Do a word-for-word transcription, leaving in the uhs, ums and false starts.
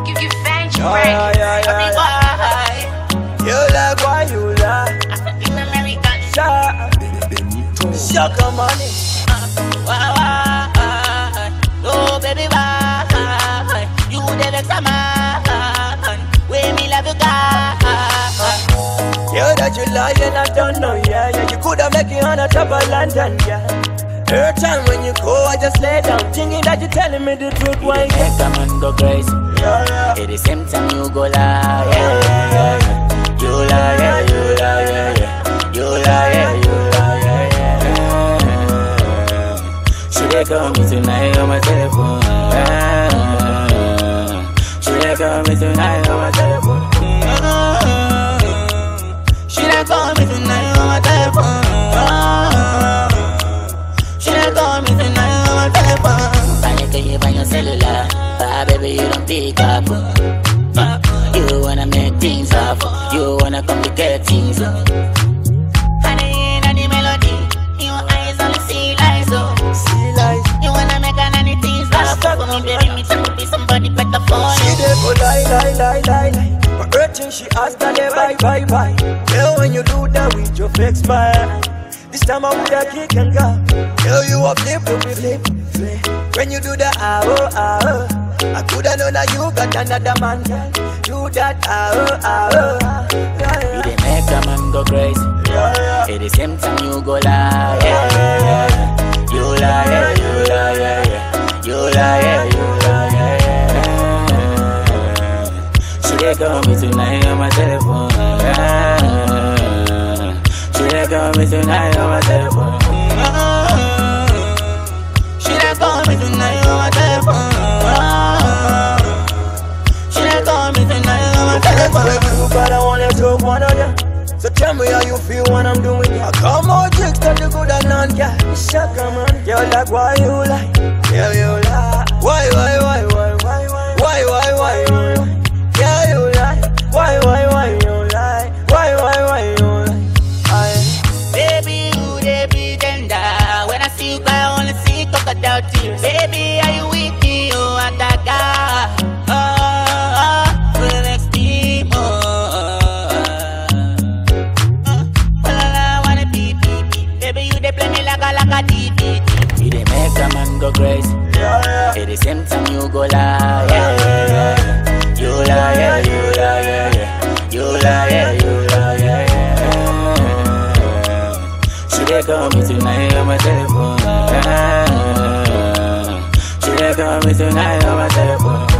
GIVANCHY. Yeah, yeah, yeah, yeah. You like why you like African American. BENITO. TSHAKA money. Why, why? Oh, baby, why? You the vex a man. When me love you, God. Yeah, that you lie and I don't know, yeah, yeah. You coulda make it on the top of London, yeah. Every time when you go, I just lay down, thinking that you telling me the truth. Why? Make a man go crazy. Yeah, yeah. At the same time you go lie, yeah, yeah, yeah. You lie, yeah, you lie, yeah, yeah. You lie, yeah, you lie, yeah, yeah. She dey call me tonight on my telephone. Yeah. She dey call me tonight on my telephone. She done call me tonight on my telephone. She done call me tonight on my telephone. Panic you on your cellular, ah baby you don't pick up. Uh, you wanna make things up, you wanna complicate things. Honey, in the melody, your eyes only see lies, oh. See lies. You wanna make anything stop for me, baby. Me trying to be somebody better for She you. dey go lie, lie, lie, lie, lie. For everything she asked, I dey bye, bye, bye. Girl, when you do that with your fake smile, this time I woulda kick and go. Girl, you a flip, flip, flip, flip. When you do that, ah oh, ah oh, I coulda known that you got another man. Do that, ah oh, ah oh. You dey make a man go crazy. Yeah, yeah. At the same time you go lie, yeah, yeah, yeah. You lie, yeah, you lie, yeah, yeah. You lie, yeah, you lie, yeah, yeah. She dey call me tonight on my telephone. Yeah. She dey call me tonight on my telephone. She done call me tonight on my telephone. She done call me tonight on my telephone. But I wanna talk one of them. So tell me how you feel when I'm doing it. I come out chicks that you good and none, yeah. TSHAKA man. Girl, like why you lie? Yeah, you lie. Why, why, why, why, why, why, why, why, why, why? Yeah, you lie. Why, why, why you lie? Why, why, why you lie? I Baby, you dey pretender. When I see you cry, I only see crocodile tears. Baby, are you with me? Oh, I got God. Oh, oh, for the next team. Oh, well, I wanna be, be, be. Baby, you dey play me like a, like a D V D. You dey make a man go crazy. yeah, yeah. At the same time you go lie, yeah, yeah, yeah. You lie, yeah, you lie, yeah, yeah. You lie, yeah, you lie, yeah, yeah. She dey call me tonight on my telephone. Yeah. She dey call me tonight on my telephone.